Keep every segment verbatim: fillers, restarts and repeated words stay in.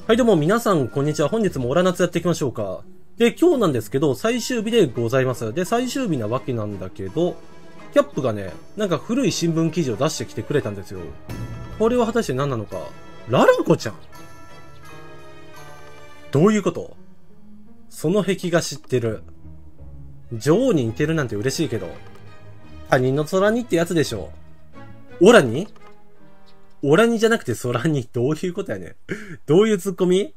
はいどうも皆さんこんにちは。本日もオラ夏やっていきましょうか。で、今日なんですけど、最終日でございます。で、最終日なわけなんだけど、キャップがね、なんか古い新聞記事を出してきてくれたんですよ。これは果たして何なのか。ララコちゃんどういうこと？その壁が知ってる。女王に似てるなんて嬉しいけど。他人の空にってやつでしょ。オラに？オラにじゃなくて空に。どういうことやねん。どういうツッコミ？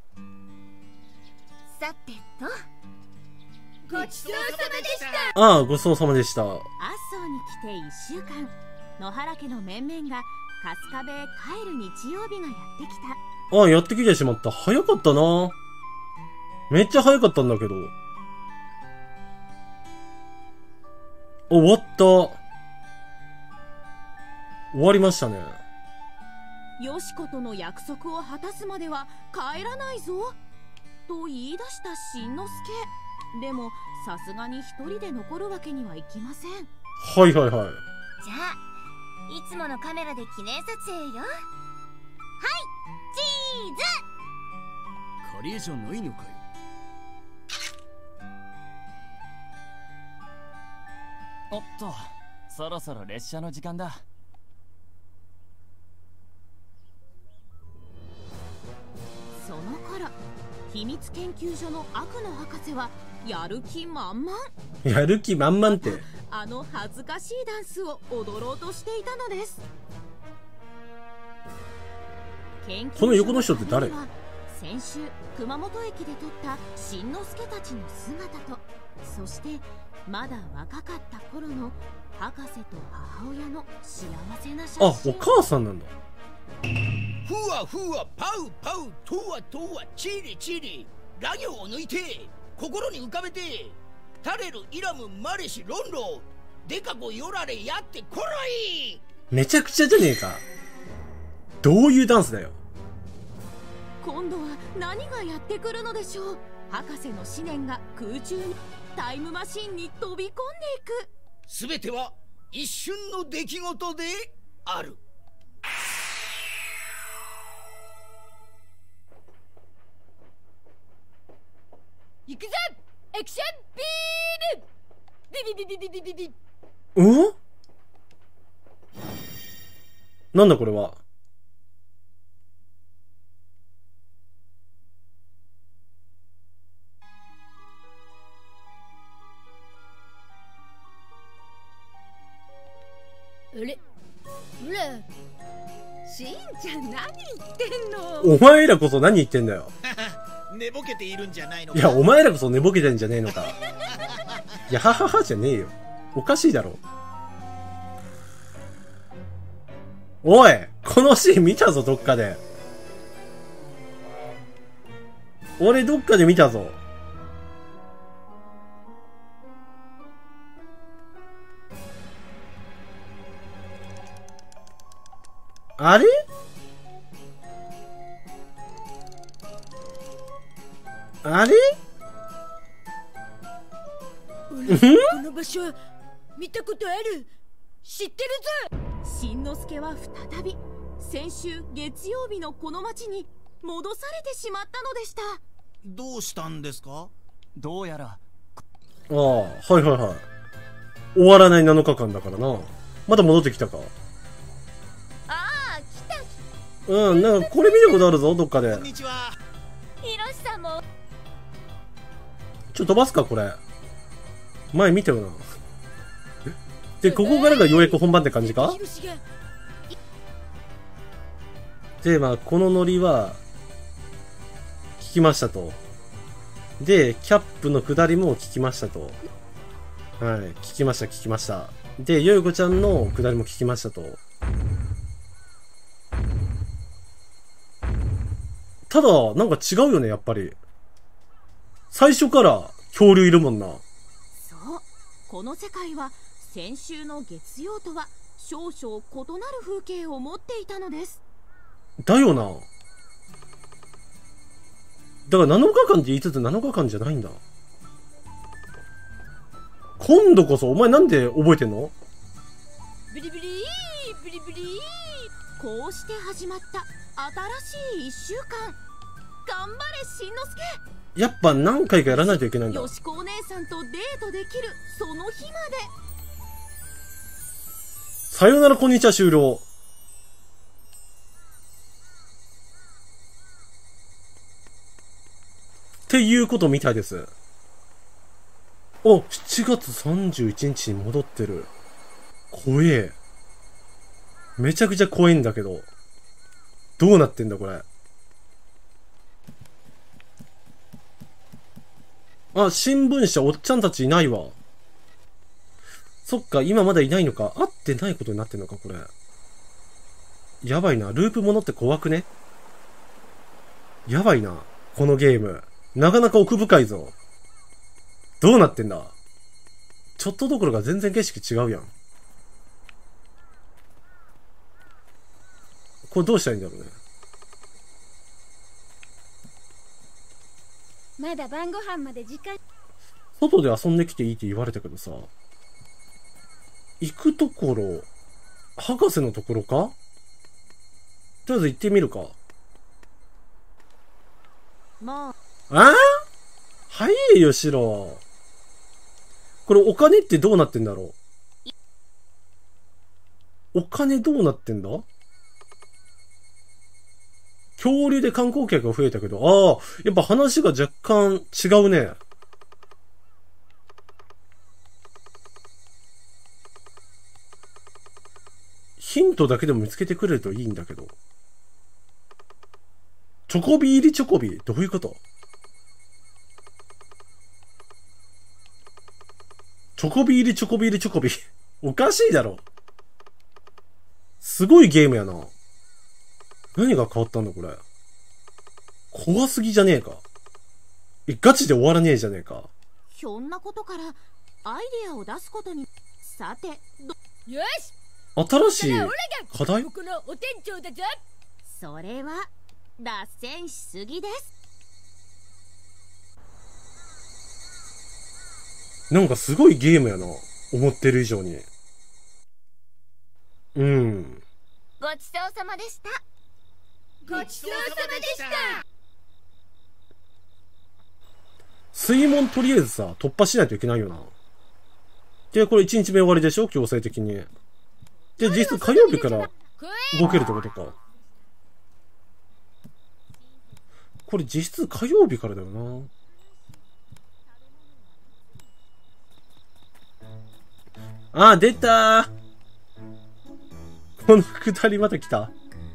さてと、ごちそうさまでした。 ああ、ごちそうさまでした。 アッソーに来ていっしゅうかん、野原家の面々が春日部へ帰る日曜日がやってきた。 ああ、やってきてしまった。早かったな。めっちゃ早かったんだけど。終わった。終わりましたね。 よしことの約束を果たすまでは帰らないぞと言い出したしんのすけ。でもさすがに一人で残るわけにはいきません。 はいはいはい。 じゃあいつものカメラで記念撮影よ。はい、チーズ。 これ以上ないのかよ。おっと、そろそろ列車の時間だ。 その頃、秘密研究所の悪の博士はやる気満々。 やる気満々ってあの恥ずかしいダンスを踊ろうとしていたのです。 この横の人って誰？ 先週熊本駅で撮ったしんのすけたちの姿と、そしてまだ若かった頃の博士と母親の幸せな写真。 あ、お母さんなんだ。 ふわふわパウパウとわとわチリチリ、ラ行を抜いて心に浮かべて、タレルイラムマレシロンロデカゴヨラレやってこらい。 めちゃくちゃじゃねえか。どういうダンスだよ。 今度は何がやってくるのでしょう。博士の思念が空中にタイムマシンに飛び込んでいく。 すべては一瞬の出来事である。 行くぞ、アクションビーム。ビビビビビビビビ。 うん？なんだこれは。 あれ、ほら、しんちゃん何言ってんの。 お前らこそ何言ってんだよ。 寝ぼけているんじゃないのか。 いや、お前らこそ寝ぼけてんじゃねえのか。いや、はははじゃねえよ。おかしいだろ。おい、このシーン見たぞ、どっかで。俺どっかで見たぞ。あれ？あれ？ この場所見たことある。知ってるぞ。 しんのすけは再び先週月曜日のこの町に戻されてしまったのでした。 どうしたんですか？ どうやら。 ああ、はいはいはい。終わらないなのかかんだからな。また戻ってきたか。 ああ、来た。 うん、なんかこれ見たことあるぞ、どっかで。 こんにちは。 ひろしさんも。 ちょっと飛ばすか、これ。前見たよな。で、ここからがようやく本番って感じか？で、まあ、このノリは、聞きましたと。で、キャップの下りも聞きましたと。はい、聞きました、聞きました。で、よいこちゃんの下りも聞きましたと。ただ、なんか違うよね、やっぱり。最初から恐竜いるもんな。 そう、この世界は先週の月曜とは少々異なる風景を持っていたのです。 だよな。だからなのかかんって言いつつなのかかんじゃないんだ。今度こそお前なんで覚えてんの？ ブリブリーブリブリー。 こうして始まった新しいいっしゅうかん。 頑張れしんのすけ。 やっぱ何回かやらないといけないんだ。 よしこお姉さんとデートできるその日まで。 さよならこんにちは終了。っていうことみたいです。お、しちがつさんじゅういちにちに戻ってる。怖え。めちゃくちゃ怖いんだけど。どうなってんだこれ。あ、新聞社おっちゃんたちいないわ。そっか、今まだいないのか。会ってないことになってんのか、これ。やばいな。ループものって怖くね？やばいな。このゲーム。なかなか奥深いぞ。どうなってんだ？ちょっとどころか全然景色違うやん。これどうしたらいいんだろうね。 まだ晩ご飯まで時間。 外で遊んできていいって言われたけどさ。行くところ、博士のところか？とりあえず行ってみるか。 もうああ？早いよ、シロ。これお金ってどうなってんだろう？お金どうなってんだ？恐竜で観光客が増えたけど、ああ、やっぱ話が若干違うね。ヒントだけでも見つけてくれるといいんだけど。チョコビ入りチョコビ、どういうこと？チョコビ入りチョコビ入りチョコビ。おかしいだろ。すごいゲームやな。何が変わったんだこれ。怖すぎじゃねえか。え、ガチで終わらねえじゃねえか。 ひょんなことからアイデアを出すことに。さて、どよし。 新しいだから課題？ ここのお店長だぞ。 それは脱線しすぎです。 なんかすごいゲームやな。思ってる以上に。うん。 ごちそうさまでした。 ごちそうさまでした。 水門とりあえずさ、突破しないといけないよな。で、これいちにちめ終わりでしょ？強制的に。で、実質火曜日から動けるってことか。これ実質火曜日からだよな。あー、出たー。このくだりまた来た。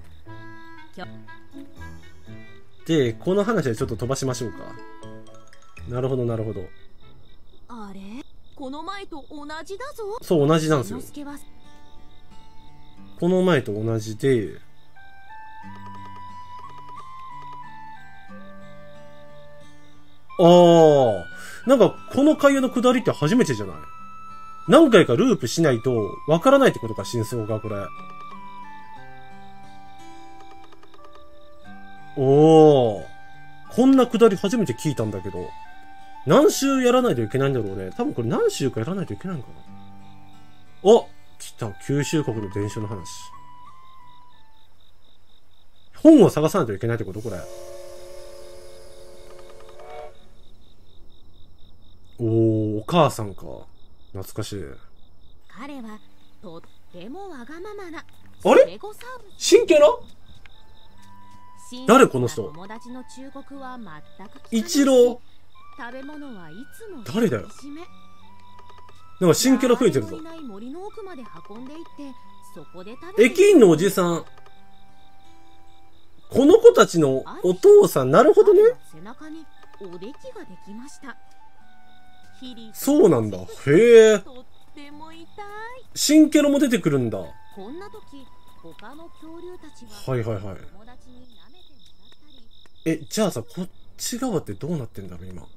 で、この話はちょっと飛ばしましょうか。なるほど、なるほど。 あれ？この前と同じだぞ。 そう、同じなんですよ。 しんのすけはこの前と同じで、あー、なんかこの会話のくだりって初めてじゃない？何回かループしないとわからないってことか、真相が、これ。おー。こんなくだり初めて聞いたんだけど。何周やらないといけないんだろうね。多分これ何周かやらないといけないのかな。お！来た。九州国の伝承の話。本を探さないといけないってことこれ。おー、お母さんか。懐かしい。 彼はとってもわがままなあれレゴサウルス。 新キャラ？誰この人？ 友達の忠告は全く聞かないし、 一郎。 食べ物はいつも誰だよ。 独り占め。 なんか新キャラ増えてるぞ誰もい。ない森の奥まで運んでいってそこで食べて駅員のおじさん。この子たちのお父さん、なるほどね。 背中におできができました。 そうなんだ。へえ。 とっても痛い。 新キャラも出てくるんだ。 こんな時他の恐竜たちははいはいはい。 友達に舐めてもらったり。 え、じゃあさ、こっち側ってどうなってんだろう、今。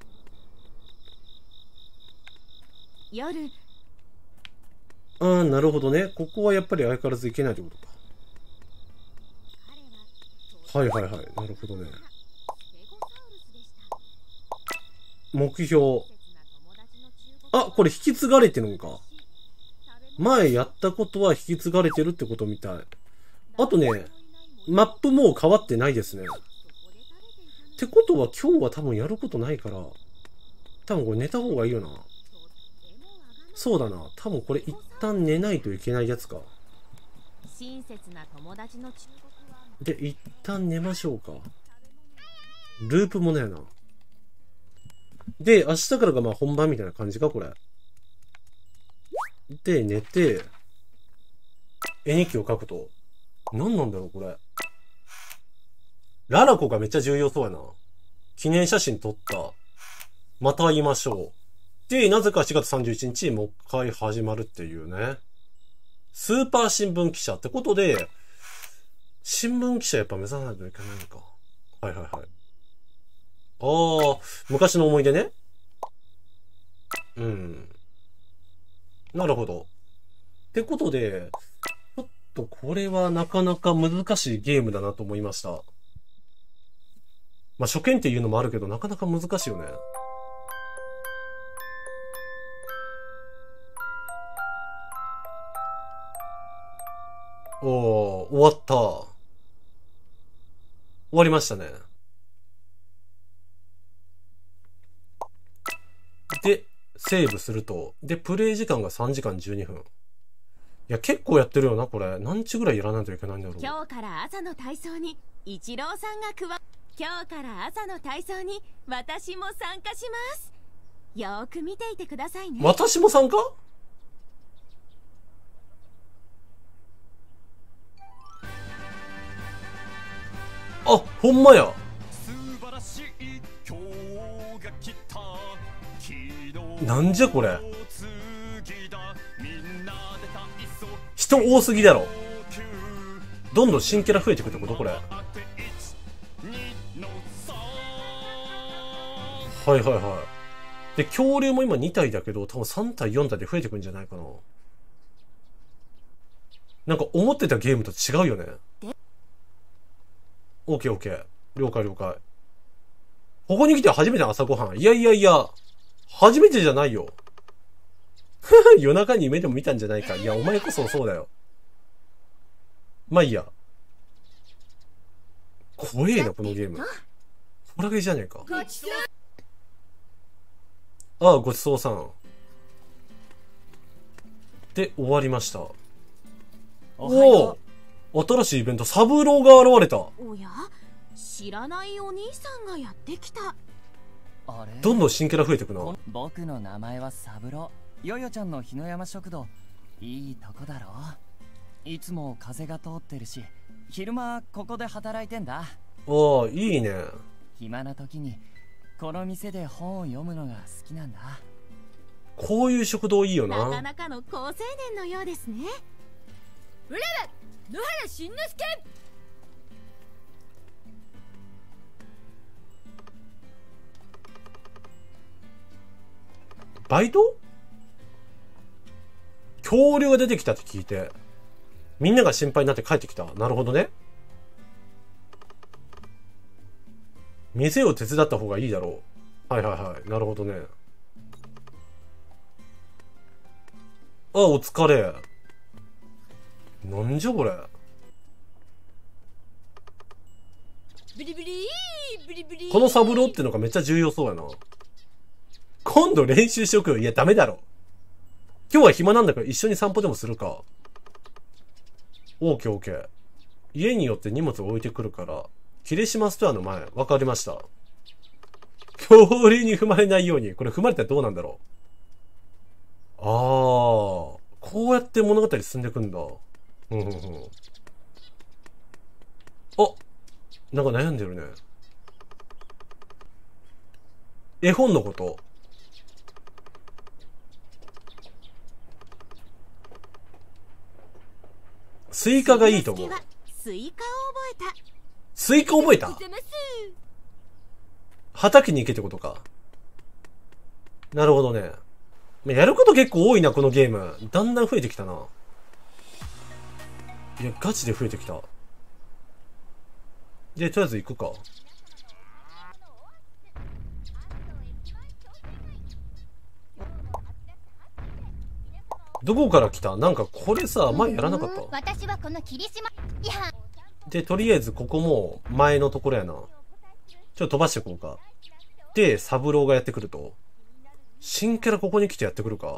夜、 あー、なるほどね。ここはやっぱり相変わらず行けないってことか。はいはいはい。なるほどね。目標。あ、これ引き継がれてるのか。前やったことは引き継がれてるってことみたい。あとね、マップもう変わってないですね。 ってことは今日は多分やることないから、多分これ寝た方がいいよな。そうだな。多分これ一旦寝ないといけないやつか。 親切な友達の忠告はで、一旦寝ましょうか。ループもねえな。で、明日からがまあ本番みたいな感じか、これ。で、寝て、絵日記を書くと。何なんだろう、これ。ララコがめっちゃ重要そうやな。記念写真撮った。また会いましょう。で、なぜかしがつさんじゅういちにち、もう一回始まるっていうね。スーパー新聞記者ってことで、新聞記者やっぱ目指さないといけないのか。はいはいはい。ああ、昔の思い出ね。うん。なるほど。ってことで、ちょっとこれはなかなか難しいゲームだなと思いました。まあ、初見っていうのもあるけど、なかなか難しいよね。おー、終わった。終わりましたね。で、セーブすると。で、プレイ時間がさんじかんじゅうにふん。いや、結構やってるよな、これ。何日ぐらいやらないといけないんだろう。 今日から朝の体操にイチローさんが加わ今日から朝の体操に私も参加します。よーく見ていてくださいね。 私も参加？あ、ほんまや。なんじゃこれ。人多すぎだろ。どんどん新キャラ増えてくってことこれ。はいはいはい。で、恐竜も今にたいだけど、多分さんたいよんたいで増えてくんじゃないかな。なんか思ってたゲームと違うよね。オーケーオーケー。了解了解。ここに来て初めて朝ごはん。いやいやいや。初めてじゃないよ。夜中に夢でも見たんじゃないか。いや、お前こそそうだよ。まあいいや。怖えな、このゲーム。ホラゲーじゃねえか。ああ、ごちそうさん。で、終わりました。おお、新しいイベント、サブローが現れた。 おや、知らないお兄さんがやってきた。 あれ、 どんどん新キャラ増えてくな。 僕の名前はサブロー。ヨヨちゃんの日の山食堂、いいとこだろ。いつも風が通ってるし、昼間ここで働いてんだ。 ああ、いいね。 暇な時にこの店で本を読むのが好きなんだ。 こういう食堂いいよな。 なかなかの好青年のようですね。 うらら野原しんのすけ。 バイト？恐竜が出てきたって聞いて、みんなが心配になって帰ってきた。なるほどね。店を手伝った方がいいだろう。はいはいはい。なるほどね。あ、お疲れ。なんじゃこれ。 ブリブリーブリブリー。 このサブローってのがめっちゃ重要そうやな。今度練習しよくよ。いや、ダメだろ。今日は暇なんだから一緒に散歩でもするか。オーケーオーケー。家によって荷物を置いてくるから、霧島ストアの前、わかりました。恐竜に踏まれないように、これ踏まれたらどうなんだろう。あー、こうやって物語進んでいくんだ。うんうんうん。あ、なんか悩んでるね。絵本のこと。スイカがいいと思う。 スイカを覚えた。 スイカ覚えた？畑に行けってことか。なるほどね。やること結構多いな、このゲーム。だんだん増えてきたな。いや、ガチで増えてきた。で、とりあえず行くか。どこから来た？なんかこれさ、前やらなかった？ 私はこの霧島。いや。 で、とりあえずここも前のところやな。 ちょっと飛ばしていこうか。で、サブローがやってくると。新キャラここに来てやってくるか。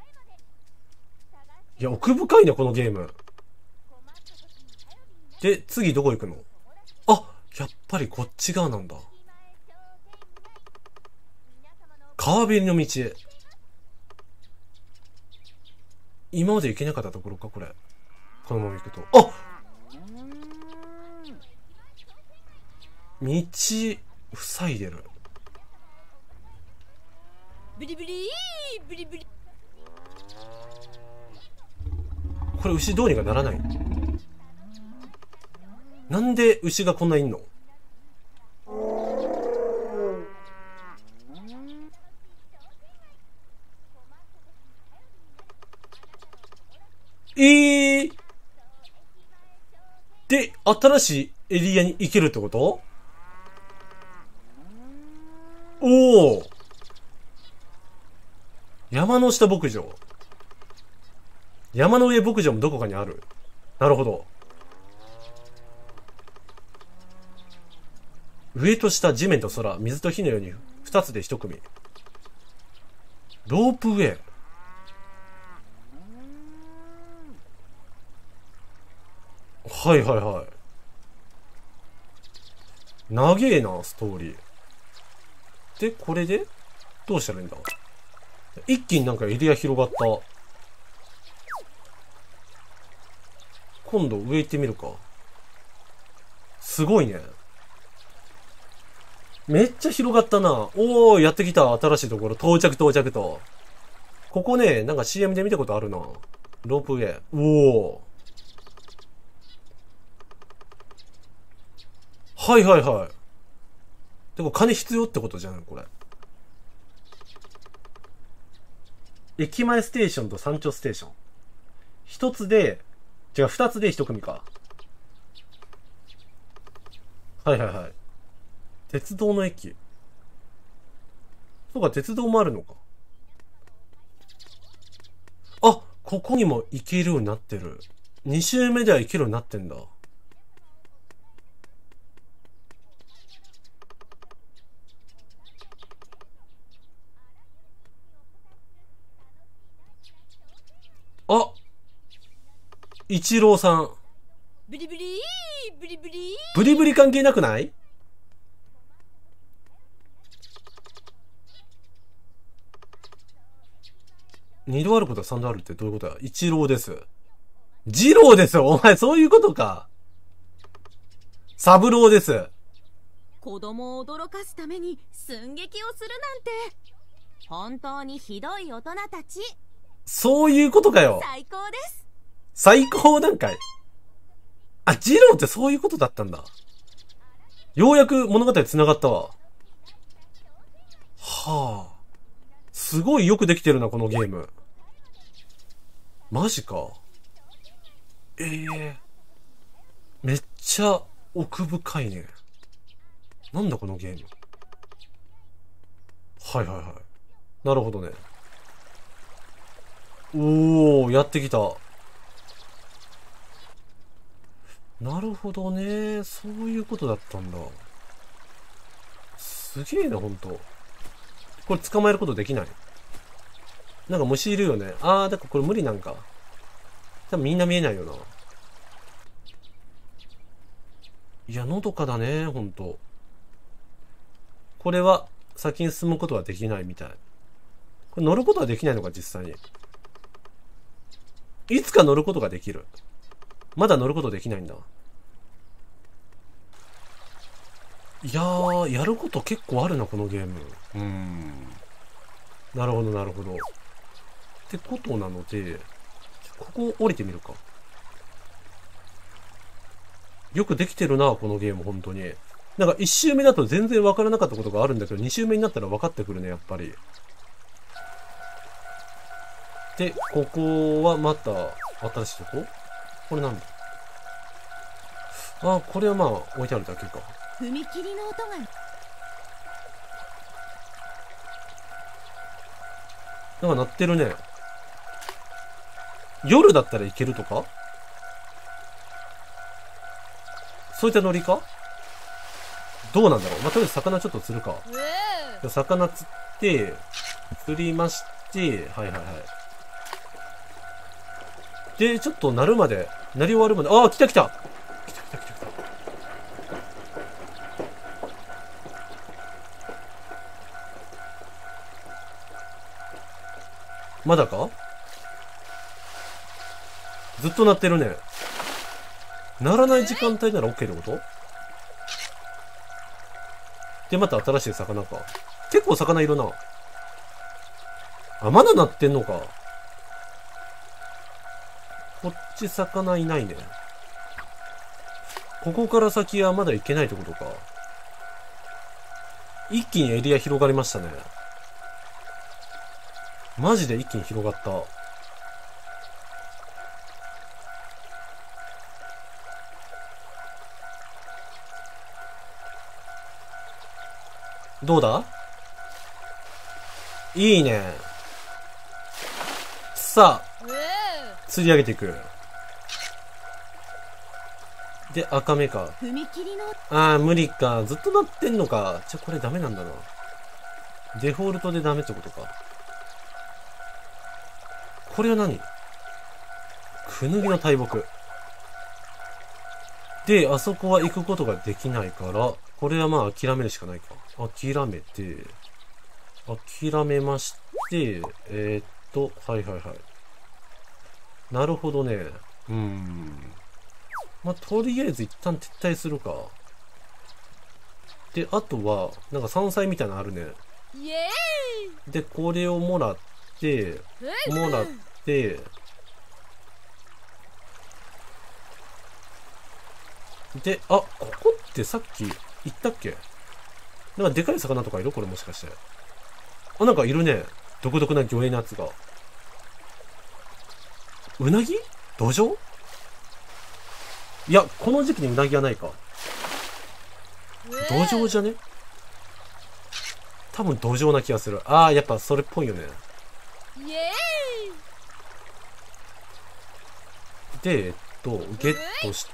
いや、奥深いね、このゲーム。で、次どこ行くの？あ、やっぱりこっち側なんだ。川べりの道へ。今まで行けなかったところか、これ。このまま行くと。あ！道、塞いでる。 ブリブリーブリブリ。 これ牛どうにかならない？なんで牛がこんないんの？えー、で、新しいエリアに行けるってこと？おお。山の下牧場。山の上牧場もどこかにある。なるほど。上と下、地面と空、水と火のように二つで一組。ロープウェイ。はいはいはい。長えな、ストーリー。で、これでどうしたらいいんだ？一気になんかエリア広がった。今度上行ってみるか。すごいね。めっちゃ広がったな。おー、やってきた。新しいところ。到着到着と。ここね、なんか シーエム で見たことあるな。ロープウェイ。おー。はいはいはい。でも金必要ってことじゃないこれ。駅前ステーションと山頂ステーション。一つで、違う、二つで一組か。はいはいはい。鉄道の駅。そうか、鉄道もあるのか。あ、ここにも行けるようになってる。二周目では行けるようになってんだ。あ、一郎さん。 ブリブリーブリブリー。 ブリブリ関係なくない？二度あることは三度あるってどういうことだ？一郎です。二郎ですよ。お前そういうことか。三郎です。 子供を驚かすために寸劇をするなんて本当にひどい大人たち。 そういうことかよ。 最高です。 最高なんかい。あ、二郎ってそういうことだったんだ。ようやく物語繋がったわ。はあ。すごいよくできてるな、このゲーム。マジか。ええー。めっちゃ奥深いね。なんだこのゲーム。はいはいはい。なるほどね。おー、やってきた。なるほどね。そういうことだったんだ。すげえな、ほんと。これ捕まえることできない？なんか虫いるよね。あー、だからこれ無理なんか。多分みんな見えないよな。いや、のどかだね、ほんと。これは先に進むことはできないみたい。これ乗ることはできないのか、実際に。いつか乗ることができる。まだ乗ることできないんだ。いやー、やること結構あるな、このゲーム。うーん。なるほど、なるほど。ってことなので、ここ降りてみるか。よくできてるな、このゲーム、本当に。なんか一周目だと全然わからなかったことがあるんだけど、二周目になったら分かってくるね、やっぱり。で、ここはまた、新しいとこ？これなんだ？あ、これはまあ、置いてあるだけか。 踏切の音が。 なんか鳴ってるね。夜だったらいけるとか？そういったノリか？ どうなんだろう。まあ、とりあえず魚ちょっと釣るか。 う魚釣って、釣りまして、はいはいはい。で、ちょっと鳴るまで、鳴り終わるまで、ああ、来た来た来た来た来た来た。まだか？ずっと鳴ってるね。鳴らない時間帯なら OK ってこと？で、また新しい魚か。結構魚いるな。あ、まだ鳴ってんのか。こっち魚いないね。ここから先はまだ行けないってことか。一気にエリア広がりましたね。マジで一気に広がった。どうだ？いいね。さあ、釣り上げていく。で、赤目か。 踏切のああ、無理か。ずっと鳴ってんのか。じゃ、これダメなんだな。デフォルトでダメってことか。これは何？くぬぎの大木。で、あそこは行くことができないから、これはまあ諦めるしかないか。諦めて、諦めまして、えー、っと、はいはいはい。なるほどね。うーん。まあ、とりあえず一旦撤退するか。で、あとは、なんか山菜みたいなのあるね。 イエーイ。 で、これをもらって、もらって、で、あ、ここってさっき行ったっけ？なんかでかい魚とかいる？これもしかして。あ、なんかいるね。独特な魚影のやつが。うなぎ？土壌？いや、この時期にうなぎはないか。土壌じゃね？多分土壌な気がする。ああ、やっぱそれっぽいよね。 イエーイ。 で、えっと、ゲットして、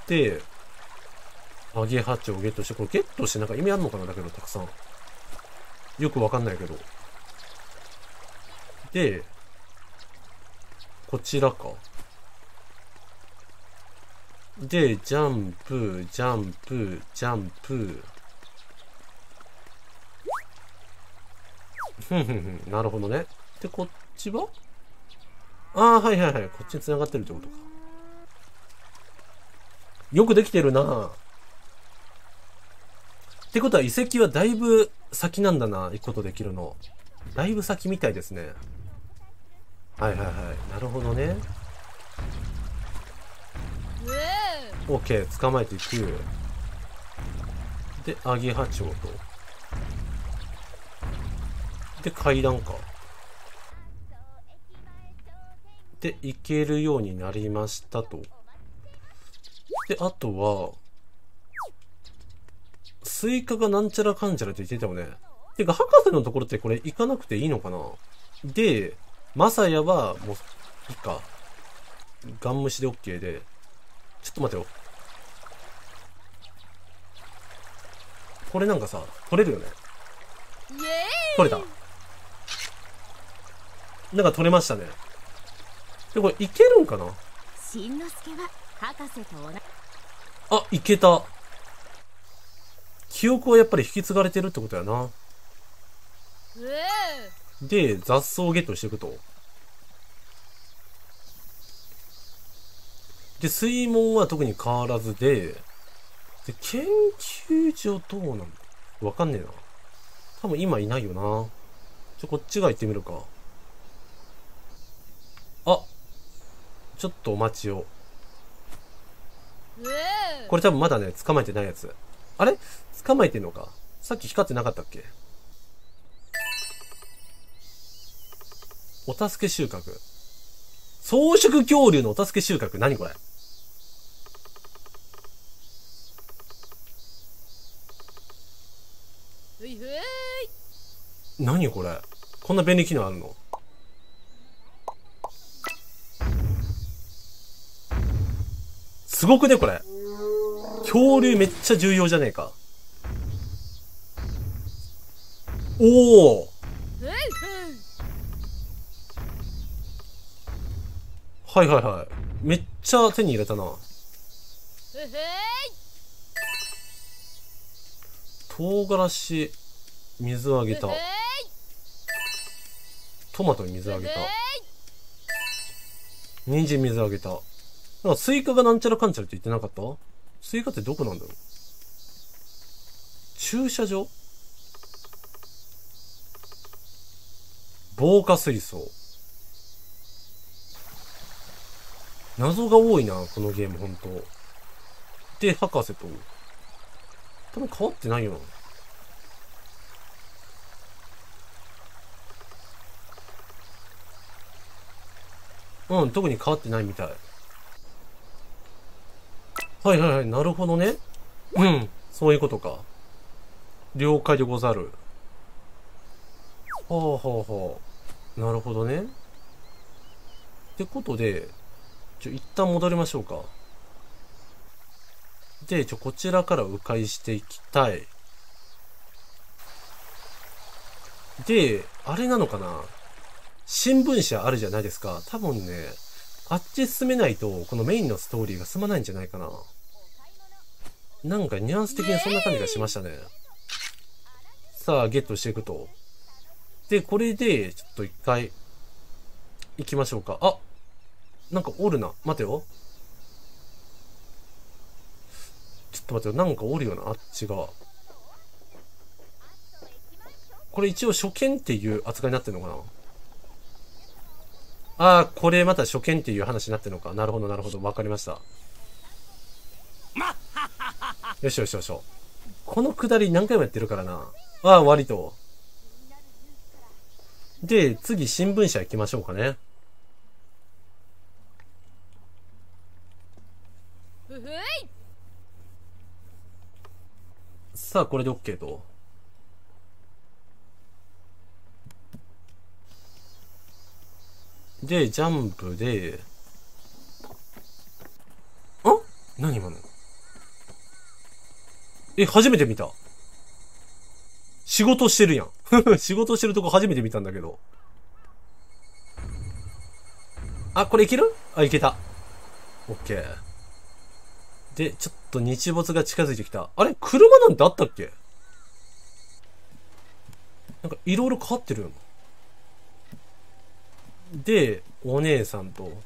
アゲハチをゲットして、これゲットしてなんか意味あんのかな？だけど、たくさん。よくわかんないけど。で、こちらか。で、ジャンプ、ジャンプ、ジャンプ。ふんふんふん。なるほどね。で、こっちは？ああ、はいはいはい。こっちに繋がってるってことか。よくできてるな。ってことは遺跡はだいぶ先なんだな。行くことできるの。だいぶ先みたいですね。はいはいはい。なるほどね。OK。捕まえていく。で、アゲハチョウと。で、階段か。で、行けるようになりましたと。で、あとは、スイカがなんちゃらかんちゃらって言ってたよね。てか、博士のところってこれ行かなくていいのかな？で、マサヤはもう、いいか。ガン無視で OK で。ちょっと待てよ。これなんかさ、取れるよね。取れた。なんか取れましたね。で、これいけるんかな？ しんのすけは博士と同じ。 あ、いけた。記憶はやっぱり引き継がれてるってことやな。で、雑草をゲットしていくと。で、水門は特に変わらずで、で、研究所どうなんだ？わかんねえな。多分今いないよな。ちょ、こっち側行ってみるか。あ、ちょっとお待ちを。これ多分まだね、捕まえてないやつ。あれ？捕まえてんのか。さっき光ってなかったっけ？お助け収穫。草食恐竜のお助け収穫。何これ？何これ？こんな便利機能あるの？すごくねこれ。恐竜めっちゃ重要じゃねえか。 おお。はいはいはい。めっちゃ手に入れたな。唐辛子、水あげた。トマトに水あげた。人参水あげた。なんかスイカがなんちゃらかんちゃらって言ってなかった？スイカってどこなんだろう？駐車場？防火水槽。謎が多いな、このゲーム、ほんと。で、博士と。多分変わってないよな。うん、特に変わってないみたい。はいはいはい、なるほどね。うん、そういうことか。了解でござる。はあはあはあ。なるほどね。ってことで、ちょ、一旦戻りましょうか。で、ちょ、こちらから迂回していきたい。で、あれなのかな？新聞社あるじゃないですか。多分ね、あっち進めないと、このメインのストーリーが進まないんじゃないかな。なんかニュアンス的にそんな感じがしましたね。さあ、ゲットしていくと。で、これで、ちょっと一回、行きましょうか。あ、なんかおるな。待てよ。ちょっと待ってよ。なんかおるよな。あっち側。これ一応初見っていう扱いになってるのかな？ああ、これまた初見っていう話になってるのか。なるほど、なるほど。わかりました。よしよしよしよ。このくだり何回もやってるからな。ああ、割と。で、次、新聞社行きましょうかね。さあ、これで OK と。で、ジャンプで、あ？何今の？え、初めて見た。仕事してるやん。仕事してるとこ初めて見たんだけど。あ、これいける？あ、いけた。オッケー。で、ちょっと日没が近づいてきた。あれ？車なんてあったっけ？なんかいろいろ変わってるよな。で、お姉さんと。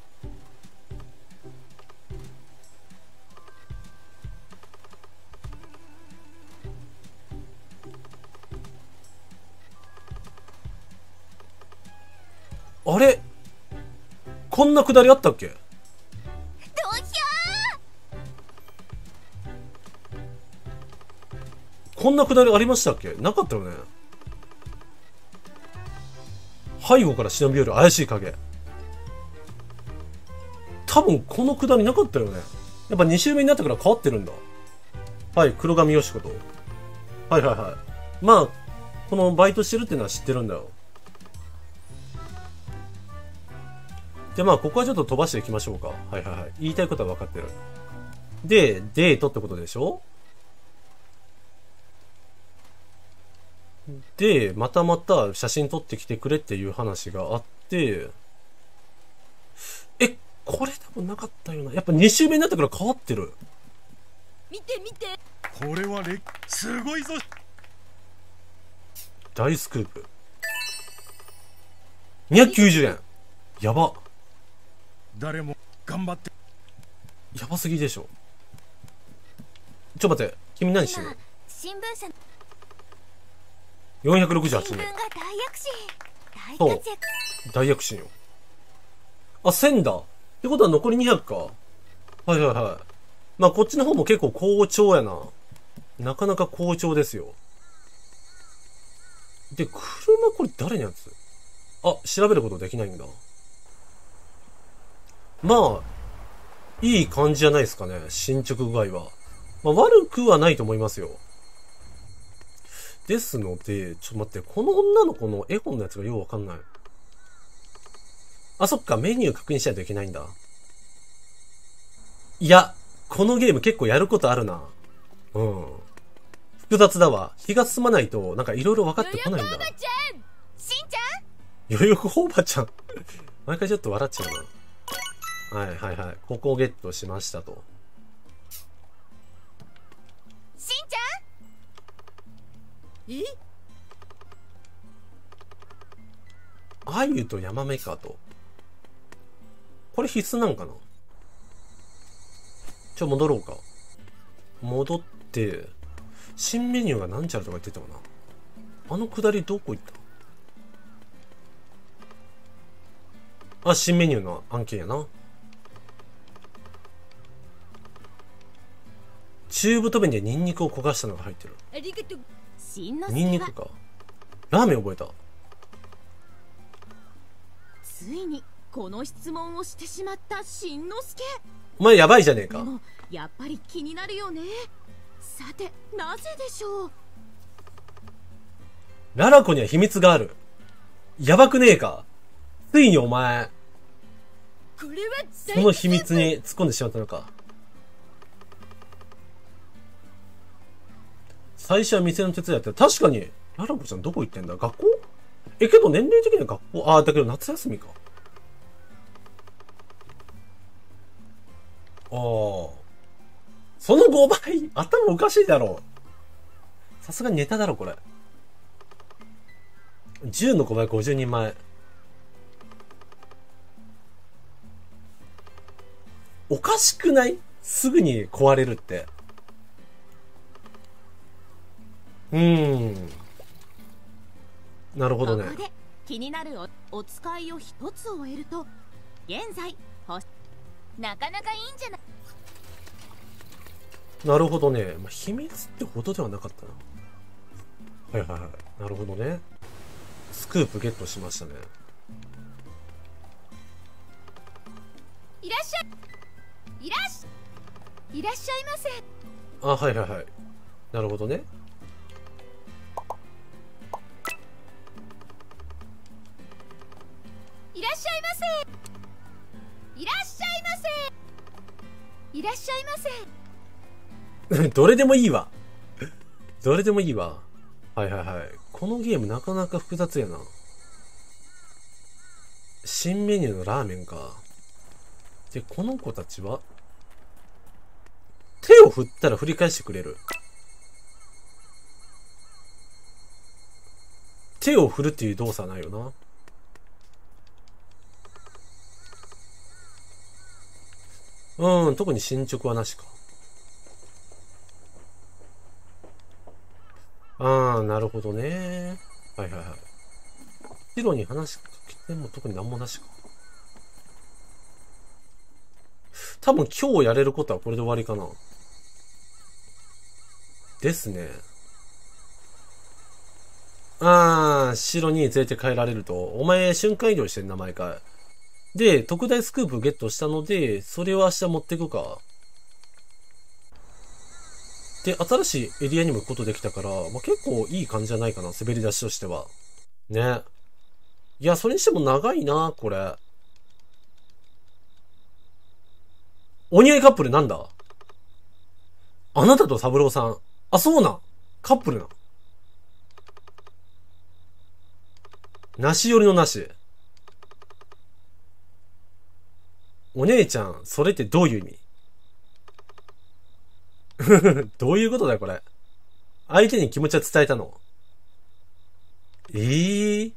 あれ？こんなくだりあったっけ？ どうしよう。こんなくだりありましたっけ？なかったよね。背後から忍び寄る怪しい影。多分このくだりなかったよね。やっぱに周目になってから変わってるんだ。はい、黒髪よしこと。はいはいはい。まあ、このバイトしてるっていうのは知ってるんだよ。で、まあ、ここはちょっと飛ばしていきましょうか。はいはいはい。言いたいことは分かってる。で、デートってことでしょ？で、またまた写真撮ってきてくれっていう話があって、え、これ多分なかったよな。やっぱに周目になってから変わってる。 見て見て。 これはレすごいぞ。 大スクープ。にひゃくきゅうじゅうえん。やば。 誰も頑張って。 やばすぎでしょ。ちょっと待って。君何してるの？ 新聞社のよんひゃくろくじゅうはちえん。 新聞が大躍進。大そう活躍。 大躍進よ。あ、せんだ。ってことは残りにひゃくか。はいはいはい。まあこっちの方も結構好調やな。なかなか好調ですよ。で、車これ誰のやつ？あ、調べることできないんだ。まあ、いい感じじゃないですかね。進捗具合は。まあ悪くはないと思いますよ。ですので、ちょっと待って、この女の子の絵本のやつがようわかんない。あ、そっか、メニュー確認しないといけないんだ。いや、このゲーム結構やることあるな。うん。複複雑だわ。気が進まないと、なんかいろいろ分かってこないんだ。 よよこおばちゃんしんちゃんよよこおばちゃん。毎回ちょっと笑っちゃうな。はいはいはい。ここをゲットしましたと。 しんちゃんえあゆとヤマメかと。これ必須なんかな。ちょ、戻ろうか。戻って、新メニューがなんちゃらとか言ってたかな。あのくだりどこ行ったあ、新メニューの案件やな。中太麺でニンニクを焦がしたのが入ってる。 ありがとう。 しんのすニンニけはクか。ラーメン覚えた。 ついにこの質問をしてしまったしんのすけ。 お前やばいじゃねえか。 でもやっぱり気になるよね。さてなぜでしょう。 ララコには秘密がある。やばくねえか。ついにお前、 これはその秘密に突っ込んでしまったのか。最初は店の手伝いやって、確かに、ララコちゃんどこ行ってんだ？学校？え、けど年齢的には学校、ああ、だけど夏休みか。ああ。そのごばい頭おかしいだろう。さすがにネタだろ、これ。じゅうのごばいごじゅうにんまえ。おかしくない？すぐに壊れるって。うーん。なるほどね。 ここで気になる お, お使いを一つ終えると、現在星なかなかいいんじゃない。 なるほどね。まあ、秘密ってほどではなかったな。はいはいはい。なるほどね。スクープゲットしましたね。 いらっしゃいいらっしゃいいらっしゃいませ。 あ、はいはいはい。なるほどね。 いらっしゃいませいらっしゃいませいらっしゃいませ。 どれでもいいわ。どれでもいいわ。はいはいはい。このゲームなかなか複雑やな。新メニューのラーメンか。で、この子たちは手を振ったら振り返してくれる。手を振るっていう動作はないよな。うん、特に進捗はなしか。ああ、なるほどね。はいはいはい。ヒロに話しかけても特になんもなしか。多分今日やれることはこれで終わりかな。ですね。ああ、白に連れて帰られると、お前瞬間移動してんな、毎回。で、特大スクープゲットしたので、それを明日持ってくか。で、新しいエリアにも行くことできたから、まあ、結構いい感じじゃないかな、滑り出しとしては。ね。いや、それにしても長いな、これ。お似合いカップルなんだ？あなたと三郎さん。あ、そうなん。カップルなん。なし寄りのなし。お姉ちゃん、それってどういう意味？どういうことだよ、これ。相手に気持ちは伝えたの？ええー、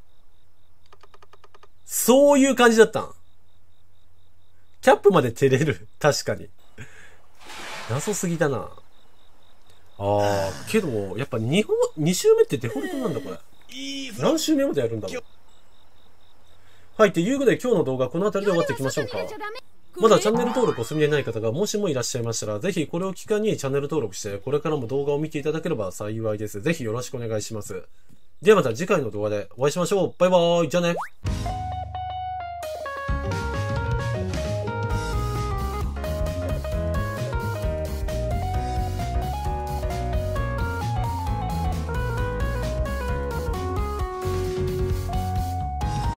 そういう感じだったん？キャップまで照れる。確かに。謎すぎだな。あー、けど、やっぱにほん、に週目ってデフォルトなんだ、これ。何週目までやるんだろう。はい、ということで今日の動画はこの辺りで終わっていきましょうか。まだチャンネル登録お済みでない方がもしもいらっしゃいましたら、ぜひこれを機会にチャンネル登録して、これからも動画を見ていただければ幸いです。ぜひよろしくお願いします。ではまた次回の動画でお会いしましょう。バイバーイ。じゃあね。